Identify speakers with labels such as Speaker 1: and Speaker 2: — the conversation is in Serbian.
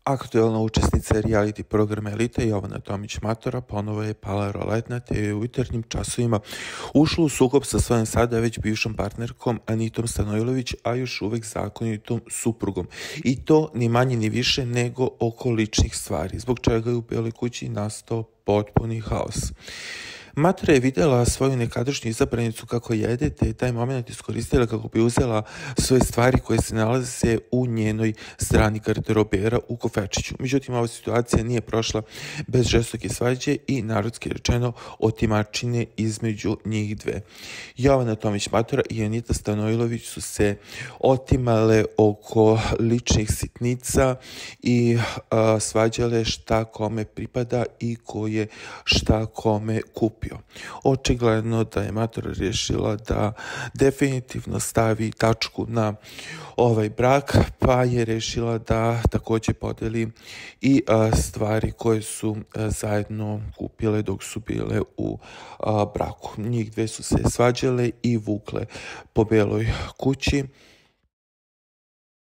Speaker 1: Aktuelna učesnica reality programa Elita Jovana Tomić-Matora ponovo je pala roletna te je u jutarnjim časovima ušla u sukob sa svojom sada već bivšom partnerkom Anitom Stanojlović, a još uvek zakonitom suprugom. I to ni manje ni više nego oko ličnih stvari, zbog čega je u Beloj kući nastao potpuni haos. Matora je videla svoju nekadašnju izabranicu kako jede, te je taj moment iskoristila kako bi uzela svoje stvari koje se nalaze u njenoj strani garderobera u kofečiću. Međutim, ova situacija nije prošla bez žestoke svađe i narodski rečeno otimačine između njih dve. Jovana Tomić-Matora i Anita Stanojlović su se otimale oko ličnih sitnica i svađale šta kome pripada i ko je šta kome kupi. Očigledno da je Matora rješila da definitivno stavi tačku na ovaj brak, pa je rješila da takođe podeli i stvari koje su zajedno kupile dok su bile u braku. Njih dve su se svađale i vukle po Beloj kući.